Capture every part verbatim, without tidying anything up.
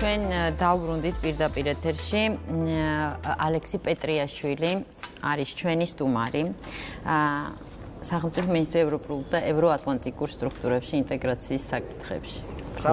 ჩვენ დავბრუნდით პირდაპირ ეთერში ალექსი პეტრიაშვილი არის ჩვენი სტუმარი სახელმწიფო მინისტრი ევროპულ და ევროატლანტიკურ სტრუქტურებში ინტეგრაციის საკითხებში.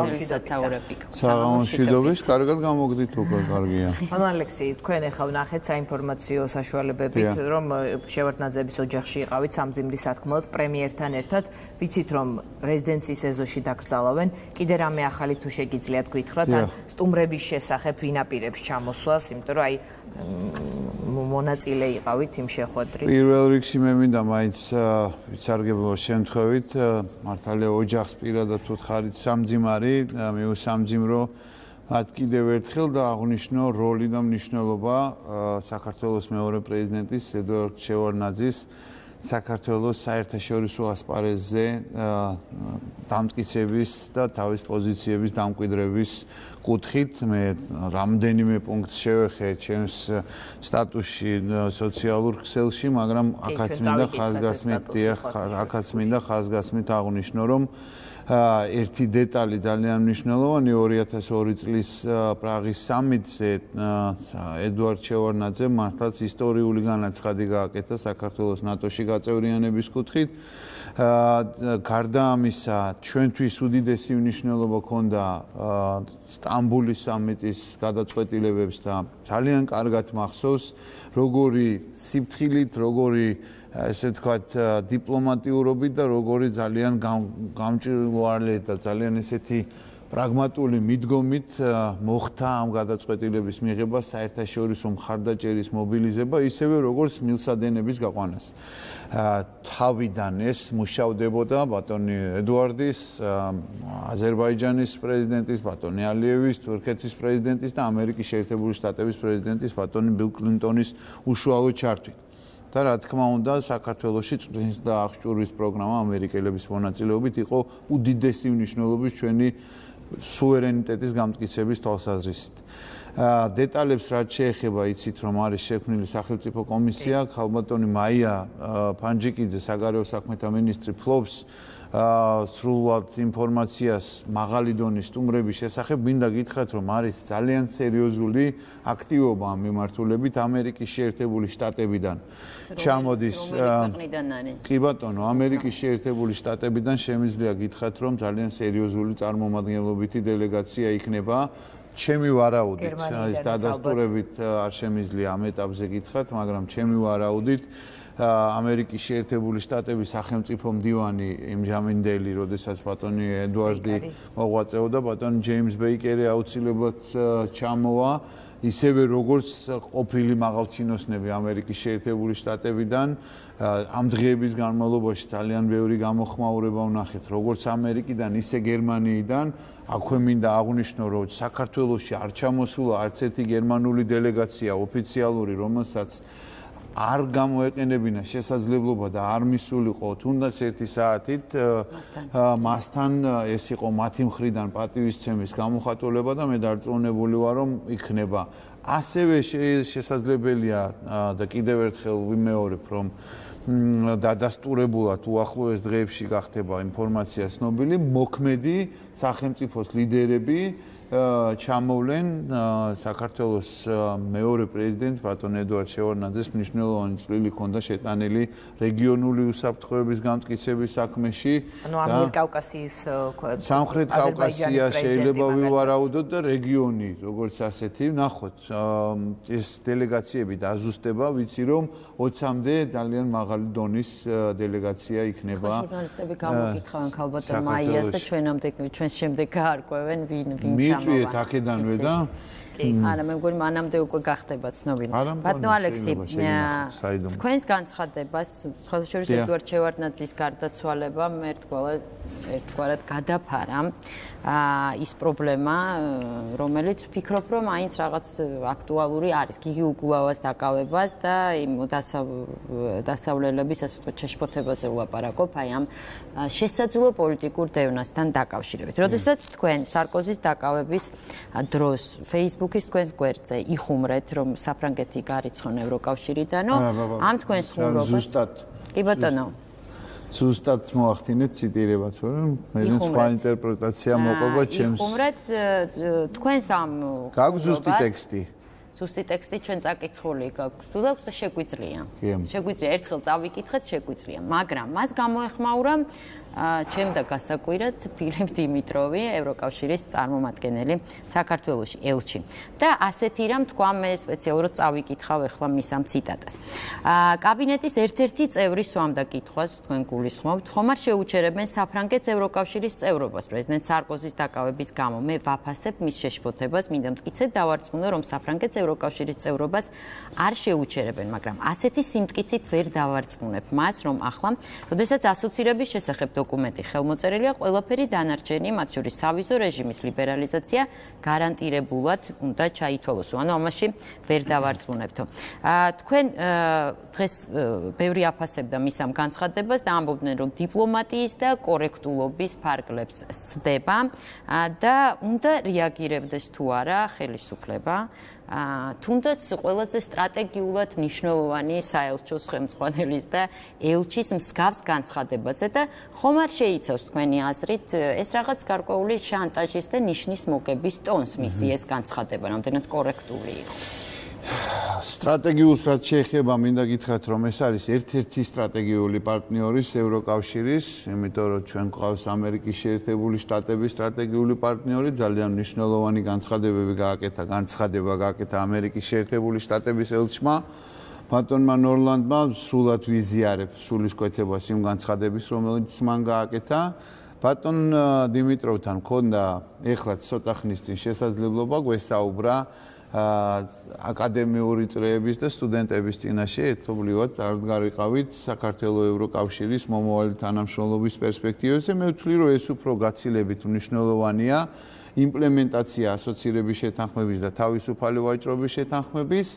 საღამოშიდობის, კარგად გამოგდით უკვე, კარგია. ანუ ალექსი, თქვენ ახლა ვნახეთ საინფორმაციო საშუალებებით, რომ შევარდნაძეების ოჯახში იყავით სამძიმრის სათქმელად პრემიერთან ერთად, ვიცით რომ რეზიდენციის ეზოში დაკრძალავენ, კიდე რამე ახალი თუ შეგიძლიათ გითხრათ, ან სტუმრების შესახებ ვინაპირებს ჩამოსვლას, იმიტომ რომ აი მონაწილე იყავით იმ შეხვედრის. პირველ რიგში მე მინდა მაინც ვიცარგებლო შემთხვევით, მართალია ოჯახს პირადად უთხარით სამძიმარი მიუსამძიმრო მათ კიდევ ერთხელ და აღნიშნო როლი და მნიშვნელობა საქართველოს მეორე პრეზიდენტის ედუარდ შევარდნაძის საქართველოს საერთაშორისო ასპარეზზე დამტკიცების და თავის პოზიციების დამკვიდრების კუთხით მე რამდენიმე პუნქტს შევეხე ჩემს სტატუსში სოციალურ ქსელში, მაგრამ აქაც მინდა ხაზგასმით აქაც მინდა ხაზგასმით აღნიშნო, რომ ერთი დეტალი ძალიან მნიშვნელოვანი ორი ათას ორი წლის პრაღის სამიტზე ედუარდ შევარდნაძემ მართლაც ისტორიული განაცხადი გააკეთა საქართველოს ნატოში გაწევრიანების კუთხით. გარდა ამისა, ჩვენთვის უდიდესი მნიშვნელობა ჰქონდა სტამბულის სამიტის გადაწყვეტილებებს და ძალიან კარგად მახსოვს, როგორი სიფრთხილით, როგორი ესე ვთქვათ, დიპლომატიურობით და როგორი ძალიან გამჭვირვალე და ძალიან ესეთი პრაგმატული მიდგომით მოხდა ამ გადაწყვეტილების მიღება, საერთაშორისო მხარდაჭერის მობილიზება, ისევე როგორც მილსადენების გაყვანას. თავიდან ეს მუშავდებოდა ბატონი ედუარდის, აზერბაიჯანის პრეზიდენტის, ბატონი ალიევის, თურქეთის პრეზიდენტის და ამერიკის შეერთებული შტატების პრეზიდენტის, ბატონი ბილ კლინტონის უშუალო ჩართვით. და რა თქმა უნდა, საქართველოში წვნის და აღჭურვის პროგრამა ამერიკელების მონაწილეობით იყო უდიდესი მნიშვნელობის ჩვენი სუვერენიტეტის გამტკიცების თვალსაზრისით. დეტალებს რაც შეეხება, იცით რომ არის შექმნილი სახელმწიფო კომისია, ხალბატონი მაია ფანჯიკიძე, საგარეო საქმეთა მინისტრი ფლობს სრულად ინფორმაციას მაღალი დონის სტუმრების შესახებ, მინდა გითხრათ, რომ არის ძალიან სერიოზული აქტივობა ამ მიმართულებით ამერიკის შეერთებული შტატებიდან. ჩამოდის კი ბატონო, ამერიკის შეერთებული შტატებიდან შემიძლია გითხრათ, რომ ძალიან სერიოზული წარმომადგენლობითი დელეგაცია იქნება. ჩემი ვარაუდით, ეს დადასტურებით არ შემიძლია ამ ეტაპზე გითხრათ, მაგრამ ჩემი ვარაუდით ამერიკის შეერთებული შტატების სახელმწიფო მდივანი იმჟამინდელი, როდესაც ბატონი ედუარდი მოღვაწეობდა, ბატონი ჯეიმს ბეიკერი აუცილებლად ჩამოვა, ისევე როგორც ყოფილი მაღალჩინოსნები ამერიკის შეერთებული შტატებიდან. ამ დღეების განმავლობაში ძალიან ბევრი გამოხმაურება ვნახეთ, როგორც ამერიკიდან, ისე გერმანიიდან. აქვე მინდა აღვნიშნო, რომ საქართველოში არ ჩამოსულა არც ერთი გერმანული დელეგაცია ოფიციალური, რომელსაც არ გამოეყენებინა შესაძლებლობა და არ მისულიყო თუნდაც ერთი საათით მასთან ეს იყო მათი მხრიდან პატივისცემის გამოხატულება და მე დარწმუნებული ვარ, რომ იქნება. ასევე შესაძლებელია და კიდევ ერთხელ ვიმეორებ, რომ დადასტურებულად უახლოეს დღეებში გახდება ინფორმაცია ცნობილი, მოქმედი სახელმწიფოს ლიდერები ჩამოვლენ საქართველოს მეორე პრეზიდენტ ბატონ ედუარდ შევარდნაძეს მნიშვნელოვანი წვლილი ჰქონდა შეტანილი რეგიონული უსაფრთხოების გამტკიცების საქმეში. ანუ ამიერკავკასიის სამხრეთ კავკასია შეიძლება ვივარაუდოთ და რეგიონი როგორც ასეთი ვნახოთ. ეს დელეგაციები დაზუსტება, ვიცი რომ ოცამდე ძალიან მაღალი დონის დელეგაცია იქნება. ჟურნალისტები გამოგითხავენ ქალბატონ მაიას და ჩვენამდე ჩვენს შემდეგ გაარკვევენ ვინ ვინ მიწვიეთ აქედანვე და არა, მე მგონი მანამდე უკვე გახდება ცნობილი. ბატონო ალექსი, თქვენს განცხადებას, ხელშეურის ედუარდ შევარდნაძის გარდაცვალებამ ერთგვარად ერთგვარად გადაფარა ის პრობლემა, რომელიც ვფიქრობ, რომ აინც რაღაც აქტუალური არის გიგი უგულავას დაკავებას და იმ დასავლელების, ასე ვთქვათ, შეშფოთებაზე ვლაპარაკობ, აი ამ შესაძლო პოლიტიკურ დევნასთან დაკავშირებით. როდესაც თქვენ სარკოზის დაკავების დროს Facebook-ის თქვენს გვერდზე იხუმრეთ, რომ საფრანგეთი გარიცხონ ევროკავშირიდანო, ამ თქვენს ხუმრობას. ზუსტად. კი ბატონო. ზუსტად მოახდინეთ ციტირებაც, რომ მე სხვა ინტერპრეტაცია მოყვება ჩემს. იხუმრეთ თქვენს ამ გაგზუსტი ტექსტი. ზუსტი ტექსტი ჩვენ წაკითხული გაქვს. თუ და შეგვიძლია. შეგვიძლია ერთხელ წავიკითხეთ, შეგვიძლია, მაგრამ მას გამოეხმაურა ჩემ და გასაკვირად ფილიპ დიმიტროვი, ევროკავშირის წარმომადგენელი საქართველოში, ელჩი. და ასეთი რამ თქვა, მე სპეციალურად წავიკითხავ ახლა მის ამ ციტატას. კაბინეტის ერთ-ერთი წევრი სვამდა კითხვას, თქვენ გულისხმობთ, ხომ არ შეუჩერებენ საფრანგეთს ევროკავშირის წევრობას პრეზიდენტ სარკოზის დაკავების გამო. მე ვაფასებ მის შეშფოთებას, მინდა მტკიცედ დავარწმუნო, რომ საფრანგეთს ევროკავშირის წევრობას არ შეუჩერებენ, მაგრამ ასეთი სიმტკიცით ვერ დავარწმუნებ მას, რომ ახლა, როდესაც ასოცირების შესახებ დოკუმენტი ხელმოწერილია, ყველაფერი დანარჩენი, მათ შორის სავიზო რეჟიმის ლიბერალიზაცია გარანტირებულად უნდა ჩაითვალოს. ანუ ამაში ვერ დავარწმუნებთო. თქვენ დღეს ბევრი აფასებდა მის ამ განცხადებას და ამბობდნენ, რომ დიპლომატიის და კორექტულობის ფარგლებს სცდება და უნდა რეაგირებდეს თუ არა ხელისუფლება. თუნდაც ყველაზე სტრატეგიულად მნიშვნელოვანი საელჩოს ხელმძღვანელის და ელჩის მსგავს განცხადებაზე და ხომ არ შეიცავს თქვენი აზრით ეს რაღაც გარკვეული შანტაჟის და ნიშნის მოგების ტონს მისი ეს განცხადება, რამდენად კორექტული იყო. სტრატეგიულს რაც შეეხება, მინდა გითხრათ, რომ ეს არის ერთ-ერთი სტრატეგიული პარტნიორის ევროკავშირის, იმიტომ რომ ჩვენ გვყავს ამერიკის შეერთებული შტატების სტრატეგიული პარტნიორი, ძალიან მნიშვნელოვანი განცხადებები გააკეთა, განცხადება გააკეთა ამერიკის შეერთებული შტატების ელჩმა, ბატონმა ნორლანდმა, სრულად ვიზიარებ სულისკვეთებას იმ განცხადების, რომელიც მან გააკეთა. ბატონ დიმიტროვთან მქონდა ეხლაც ცოტა ხნის წინ შესაძლებლობა გვესაუბრა აკადემიური წრეების და სტუდენტების წინაშე ერთობლივად წარდგარიყავით საქართველოს ევროკავშირის მომავალი თანამშრომლობის პერსპექტივებზე. მე ვთვლი, რომ ეს უფრო გაცილებით მნიშვნელოვანია იმპლემენტაცია ასოცირების შეთანხმების და თავისუფალი ვაჭრობის შეთანხმების.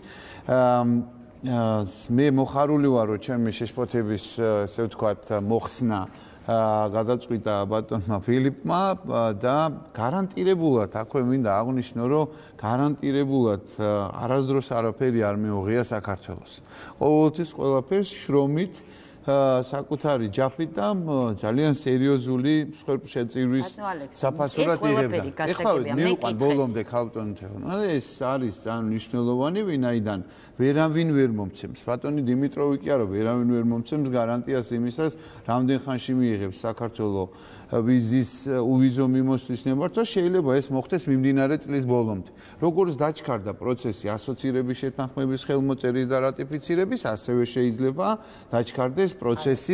მე მოხარული ვარ, რომ ჩემი შეშფოთების, ესე ვთქვათ, მოხსნა გადაწყვიტა ბატონმა ფილიპმა და გარანტირებულად, აქვე მინდა აღვნიშნო, რომ გარანტირებულად არასდროს არაფერი არ მიუღია საქართველოს. ყოველთვის ყველაფერს შრომით, საკუთარი ჯაფით და ძალიან სერიოზული მსხვერპლშეწირვის საფასურად იღებდა. ეხლა მივყვან ბოლომდე ქალბატონ თეო. ეს არის ძალიან მნიშვნელოვანი, ვინაიდან ვერავინ ვერ მომცემს. ბატონი დიმიტროვი კი არა, ვერავინ ვერ მომცემს გარანტიას იმისას, რამდენ ხანში მიიღებს საქართველოს ვიზის უვიზო მიმოსვლის ნებართვა, შეიძლება ეს მოხდეს მიმდინარე წლის ბოლომდე. როგორც დაჩქარდა პროცესი ასოცირების შეთანხმების ხელმოწერის და რატიფიცირების, ასევე შეიძლება დაჩქარდეს პროცესი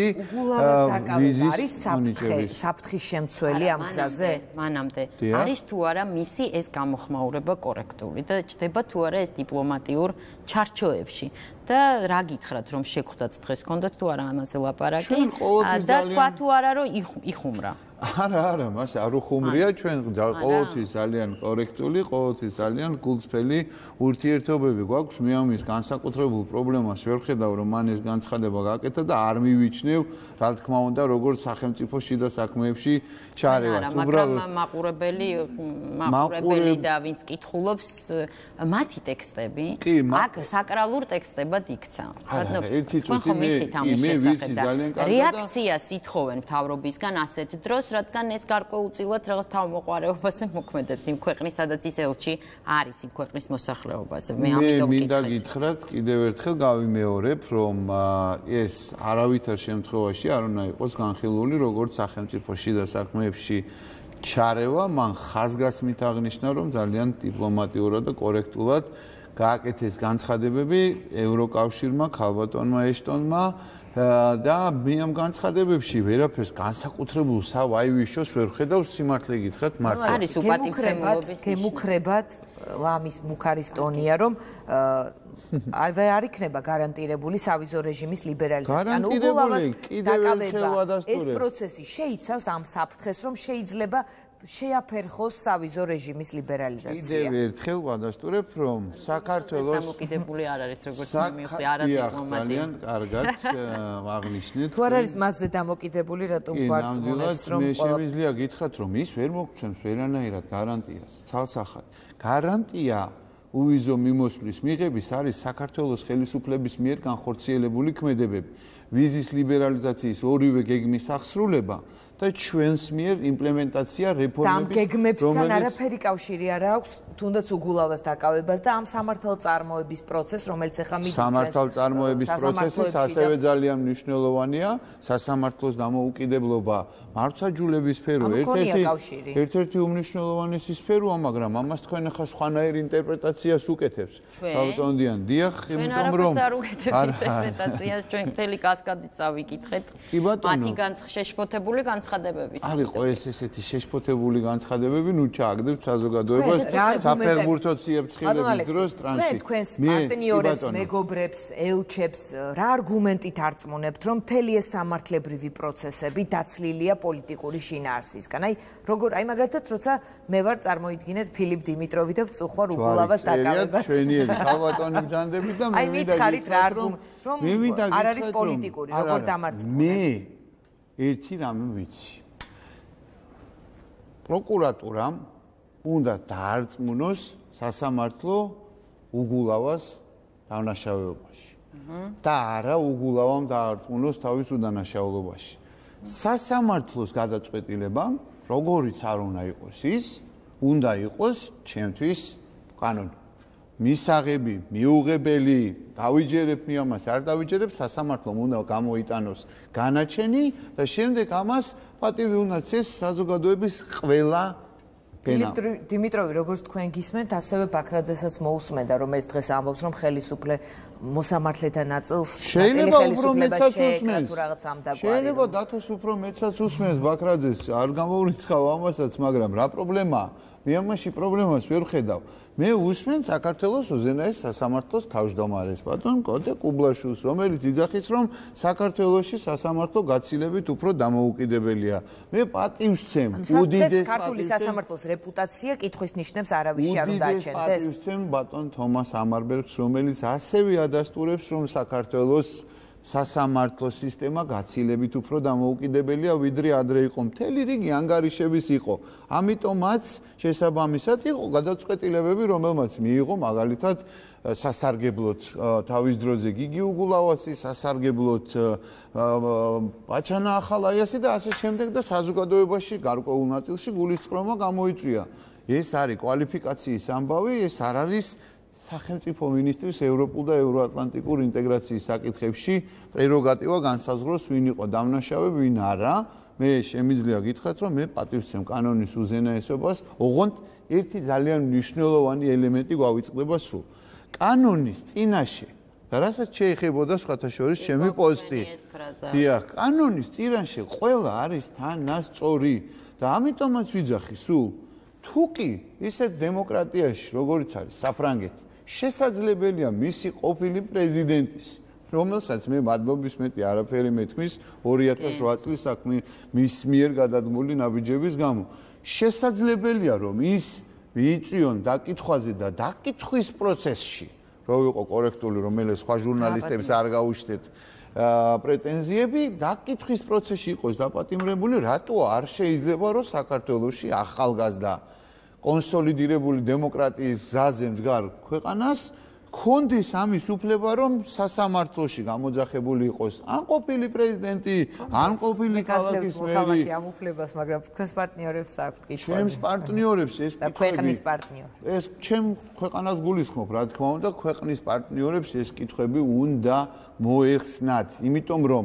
ვიზის მონიტორინგის. საფრთხის შემცველი ამ გზაზე? მანამდე არის თუ არა მისი ეს გამოხმაურება კორექტული და ჩდება თუ არა ეს დიპლომატიურ ჩარჩოებში. და რა გითხრათ, რომ შეგხვდათ დღეს, გქონდათ თუ არა ამაზე ლაპარაკი და თქვა თუ არა, რომ იხუმრა. არა, არა, მას არ უხუმრია, ჩვენ ყოველთვის ძალიან კორექტული, ყოველთვის ძალიან გულწრფელი ურთიერთობები გვაქვს. მე ამის განსაკუთრებულ პრობლემას ვერ ხედავ, რომ მან ეს განცხადება გააკეთა და არ მივიჩნევ, რა თქმა უნდა, როგორც სახელმწიფო შიდა საქმეებში ჩარევას. უბრალოდ მაყურებელი, მაყურებელი და ვინც კითხულობს მათი ტექსტები, აქ საკრალურ ტექსტებად იქცა. რა ერთი წუთი მე მე ვიცი ძალიან კარგად. რეაქციას ითხოვენ მთავრობისგან ასეთ დროს, რადგან ეს გარკვეულწილად რაღაც თავმოყარეობაზე მოქმედებს იმ ქვეყნის, სადაც ის ელჩი არის იმ ქვეყნის მოსახლეობაზე. მე ამიტომ მე მინდა გითხრათ, კიდევ ერთხელ გავიმეორებ, რომ ეს არავითარ შემთხვევაში არ უნდა იყოს განხილული, როგორც სახელმწიფო შიდა საქმეებში ჩარევა, მან ხაზგასმით აღნიშნა, რომ ძალიან დიპლომატიურად და კორექტულად გააკეთეს განცხადებები ევროკავშირმა, ქალბატონმა ეშტონმა და მე ამ განცხადებებში ვერაფერს განსაკუთრებულ სავაივიშოს ვერ ხედავ, სიმართლე გითხრათ, მართლა. არის უპატივცემულობის გემუქრებათ ლამის მუქარისტონია, რომ არ იქნება გარანტირებული სავიზო რეჟიმის ლიბერალიზაცია. ანუ უგულავას დაკავება ეს პროცესი შეიცავს ამ საფრთხეს, რომ შეიძლება შეაფერხოს სავიზო რეჟიმის ლიბერალიზაცია. კიდევ ერთხელ ვადასტურებ, რომ საქართველოს დამოკიდებული არ არის, როგორც მივხვდი, არა დიპლომატია. ძალიან კარგად აღნიშნეთ. თუ არ არის მასზე დამოკიდებული, რატომ ვარწმუნებს, რომ მე შემიძლია გითხრათ, რომ ის ვერ მოგცემს ვერანაირად გარანტიას, ცალსახად. გარანტია უვიზო მიმოსვლის მიღების არის საქართველოს ხელისუფლების მიერ განხორციელებული ქმედებები. ვიზის ლიბერალიზაციის ორივე გეგმის აღსრულება და ჩვენს მიერ იმპლემენტაცია რეფორმების, გეგმებთან არაფერი კავშირი არ აქვს, თუნდაც უგულავას დაკავებას და ამ სამართალწარმოების პროცესს, რომელიც ახლა მიდის. სამართალწარმოების პროცესიც ასევე ძალიან მნიშვნელოვანია, სასამართლოს დამოუკიდებლობა, მართლმსაჯულების სფერო, ერთ-ერთი ერთ-ერთი უმნიშვნელოვანესი სფეროა, მაგრამ ამას თქვენ ახლა სხვანაირ ინტერპრეტაციას უკეთებს. ბატონდიან, დიახ, იმიტომ რომ არ უკეთებთ ინტერპრეტაციას, ჩვენ მთელი კასკადი წავიკითხეთ. მათი განსხვავებული განცხადებების. არ იყო ეს ესეთი შეშფოთებული განცხადებები, ნუ ჩააგდებთ საზოგადოებას საფეხბურთო ციებ-ცხილების დროს ტრანსში. მე თქვენს პარტნიორებს, მეგობრებს, ელჩებს რა არგუმენტით არწმუნებთ, რომ მთელი ეს სამართლებრივი პროცესები დაცლილია პოლიტიკური შინაარსისგან? აი, როგორ, აი მაგალითად, როცა მე ვარ წარმოიდგინეთ ფილიპ დიმიტროვი და ვწუხვარ უგულავას დაკავებას. ჩვენიერი ხალხატონი ბრძანდებით და მე მინდა გითხრათ რომ მე მინდა არ არის პოლიტიკური, როგორ დამარცხებული. მე ერთი რამე ვიცი. პროკურატურამ უნდა დაარწმუნოს სასამართლო უგულავას დანაშაულებაში. და არა უგულავამ დაარწმუნოს თავის უდანაშაულობაში. სასამართლოს გადაწყვეტილებამ, როგორიც არ უნდა იყოს ის, უნდა იყოს ჩემთვის კანონი. მისაღები, მიუღებელი, დავიჯერებ მე ამას, არ დავიჯერებ, სასამართლომ უნდა გამოიტანოს განაჩენი და შემდეგ ამას პატივი უნდა წეს საზოგადოების ყველა ფენამ. დიმიტროვი, როგორც თქვენ გისმენთ, ასევე ბაქრაძესაც მოусმენდა, რომ ეს დღეს ამბობს, რომ ხელისუფლე მოსამართლეთა ნაწილს შეიძლება უფრო მეცაც უსმენს. შეიძლება დათოს უფრო მეცაც უსმენს ბაქრაძეს, არ გამოვრიცხავ ამასაც, მაგრამ რა პრობლემაა? მე ამაში პრობლემას ვერ ხედავ. მე უსმენ საქართველოს უზენაეს სასამართლოს თავმჯდომარეს ბატონ კოტე კუბლაშვილს, რომელიც იძახის, რომ საქართველოში სასამართლო გაცილებით უფრო დამოუკიდებელია. მე პატივს ვცემ, უდიდეს ქართული სასამართლოს რეპუტაცია კითხვის ნიშნებს არავის არ უნდა აჩენდეს. უდიდეს პატივს ვცემ ბატონ თომას ამარბერგს, რომელიც ასევე ადასტურებს, რომ საქართველოს სასამართლო სისტემა გაცილებით უფრო დამოუკიდებელია, ვიდრე ადრე იყო. მთელი რიგი ანგარიშების იყო. ამიტომაც შესაბამისად იყო გადაწყვეტილებები, რომელმაც მიიღო მაგალითად სასარგებლოდ თავის დროზე გიგი უგულავასი, სასარგებლოდ ბაჩანა ახალაიასი და ასე შემდეგ და საზოგადოებაში გარკვეულ ნაწილში გულისწყრომა გამოიწვია. ეს არის კვალიფიკაციის ამბავი, ეს არ არის სახელმწიფო მინისტრის ევროპულ და ევროატლანტიკურ ინტეგრაციის საკითხებში პრეროგატივა განსაზღვროს, ვინ იყო დამნაშავე, ვინ არა. მე შემიძლია გითხრათ, რომ მე პატივს ვცემ კანონის უზენაესობას, ოღონდ ერთი ძალიან მნიშვნელოვანი ელემენტი გვავიწყდება სულ. კანონის წინაშე და რასაც შეეხებოდა სხვათა შორის ჩემი პოსტი. დიახ, კანონის წინაშე ყველა არის თანასწორი და ამიტომაც ვიძახი სულ თუ კი ისეთ დემოკრატიაში, როგორიც არის საფრანგეთი, შესაძლებელია მისი ყოფილი პრეზიდენტის, რომელსაც მე მადლობის მეტი არაფერი მეთქმის ორი ათას რვა წლის საქმე მის მიერ გადადგმული ნაბიჯების გამო. შესაძლებელია რომ ის მიიწვიონ დაკითხვაზე და დაკითხვის პროცესში, რო იყო კორექტული, რომელიც სხვა ჟურნალისტებს არ გაუჩნდეთ პრეტენზიები, დაკითხვის პროცესში იყოს დაპატიმრებული, რატო არ შეიძლება რომ საქართველოში ახალგაზრდა კონსოლიდირებული დემოკრატიის გზაზე მდგარ ქვეყანას ქონდეს ამის უფლება, რომ სასამართლოში გამოძახებული იყოს ან ყოფილი პრეზიდენტი, ან ყოფილი ქალაქის მერი. ამ უფლებას, მაგრამ თქვენს პარტნიორებს აქვთ კითხვები. ჩემს პარტნიორებს ეს ქვეყნის პარტნიორებს. ეს ჩემ ქვეყანას გულისხმობ, რა თქმა უნდა, ქვეყნის პარტნიორებს ეს კითხვები უნდა მოეხსნათ, იმიტომ რომ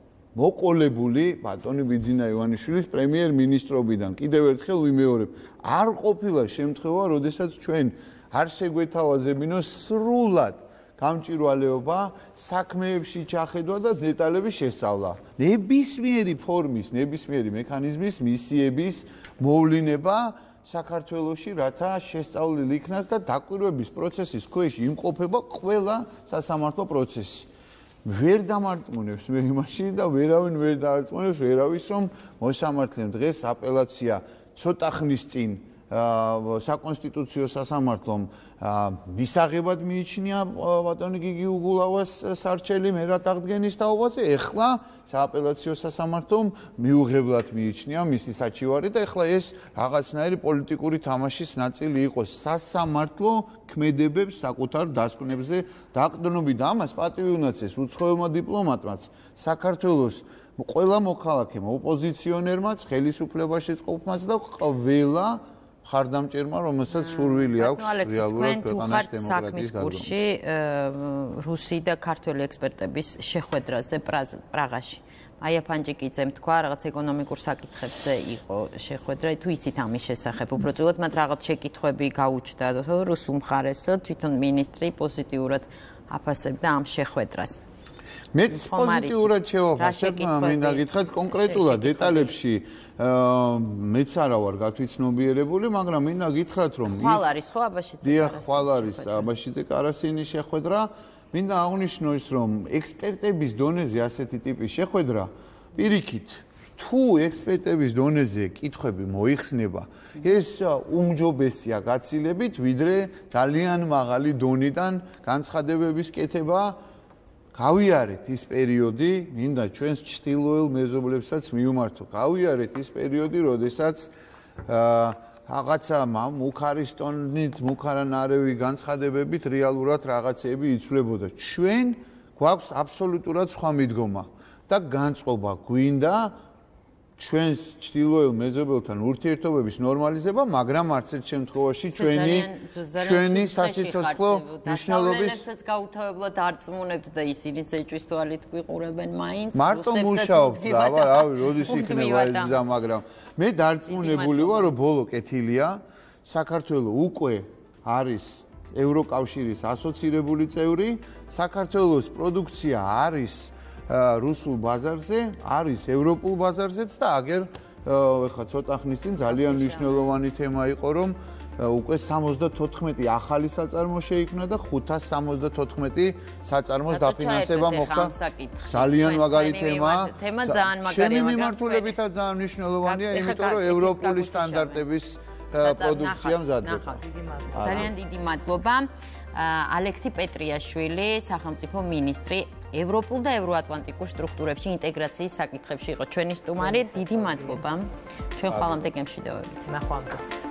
მოყოლებული ბატონი ბიძინა ივანიშვილის პრემიერ-მინისტრობიდან კიდევ ერთხელ ვიმეორებ, არ ყოფილა შემთხვევა, როდესაც ჩვენ არ შეგვეთავაზებინოს სრულად გამჭვირვალეობა საქმეებში ჩახედვა და დეტალების შესწავლა. ნებისმიერი ფორმის, ნებისმიერი მექანიზმის, მისიების მოვლინება საქართველოში, რათა შესწავლილი იქნას და დაკვირვების პროცესის ქვეშ იმყოფება ყველა სასამართლო პროცესი. ვერ დამარწმუნებს მე იმაში და ვერავინ ვერ დაარწმუნებს ვერავის, რომ მოსამართლემ დღეს აპელაცია ცოტა ხნის წინ საკონსტიტუციო სასამართლომ მისაღებად მიიჩნია ბატონი გიგი უგულავას სარჩელი მერად აღდგენის თაობაზე, ეხლა სააპელაციო სასამართლომ მიუღებლად მიიჩნია მისი საჩივარი და ეხლა ეს რაღაცნაირი პოლიტიკური თამაშის ნაწილი იყოს. სასამართლო ქმედებებს საკუთარ დასკვნებზე დაყრდნობით და ამას პატივი უნაცეს უცხოელმა დიპლომატმაც, საქართველოს ყველა მოქალაქემ, ოპოზიციონერმაც, ხელისუფლებაში წყობმაც და ყველა ხარდამჭერმა, რომელსაც სურვილი აქვს რეალურად ქვეყანას დემოკრატიის გაზრდაში. რუსი და ქართველი ექსპერტების შეხვედრაზე პრაღაში. აია ფანჯიკიძემ თქვა, რაღაც ეკონომიკურ საკითხებზე იყო შეხვედრა, თუ იცით ამის შესახებ, უბრალოდ მათ რაღაც შეკითხვები გაუჩნდა რუსულ მხარეს, თვითონ მინისტრი პოზიტიურად აფასებდა ამ შეხვედრას. მე პოზიტიურად შევაფასებ, მინდა გითხრათ კონკრეტულად დეტალებში მეც არა ვარ გათვითცნობიერებული, მაგრამ მინდა გითხრათ, რომ ის ხვალ არის ხო აბაშიძე? დიახ, ხვალ არის აბაშიძე კარასინის შეხვედრა. მინდა აღვნიშნო ის, რომ ექსპერტების დონეზე ასეთი ტიპის შეხვედრა პირიქით, თუ ექსპერტების დონეზე კითხვები მოიხსნება, ეს უმჯობესია გაცილებით, ვიდრე ძალიან მაღალი დონიდან განცხადებების კეთება. გავიარეთ ის პერიოდი, მინდა ჩვენს ჩრდილოელ მეზობლებსაც მიუმართო. გავიარეთ ის პერიოდი, როდესაც რაღაცა მუქარისტონით, მუქარანარევი განცხადებებით რეალურად რაღაცები იცვლებოდა. ჩვენ გვაქვს აბსოლუტურად სხვა მიდგომა და განწყობა გვინდა ჩვენს ჩრდილოელ მეზობელთან ურთიერთობების ნორმალიზება, მაგრამ არც ერთ შემთხვევაში ჩვენი ჩვენი სასიცოცხლო მნიშვნელობის გაუთავებლად არწმუნებთ და ისინიც ეჭვის თვალით გვიყურებენ მაინც. მარტო მუშაობთ და აბა რავი, როდის იქნება ეს გზა, მაგრამ მე დარწმუნებული ვარ, რომ ბოლო კეთილია. საქართველოს უკვე არის ევროკავშირის ასოცირებული წევრი, საქართველოს პროდუქცია არის რუსულ ბაზარზე, არის ევროპულ ბაზარზეც და აგერ ეხლა ცოტა ხნის წინ ძალიან მნიშვნელოვანი თემა იყო, რომ უკვე სამოცდათოთხმეტი ახალი საწარმო შეიქმნა და ხუთას სამოცდათოთხმეტი საწარმოს დაფინანსება მოხდა. ძალიან მაგარი თემაა. თემა ძალიან მაგარია, მაგრამ მიმართულებითაც ძალიან მნიშვნელოვანია, იმიტომ რომ ევროპული სტანდარტების პროდუქცია მზადდება. ძალიან დიდი მადლობა. ალექსი პეტრიაშვილი, სახელმწიფო მინისტრი, ევროპულ და ევროატლანტიკურ სტრუქტურებში ინტეგრაციის საკითხებში იყო ჩვენი სტუმარი. დიდი მადლობა. ჩვენ ხვალამდე გემშვიდობებით. ნახვამდის.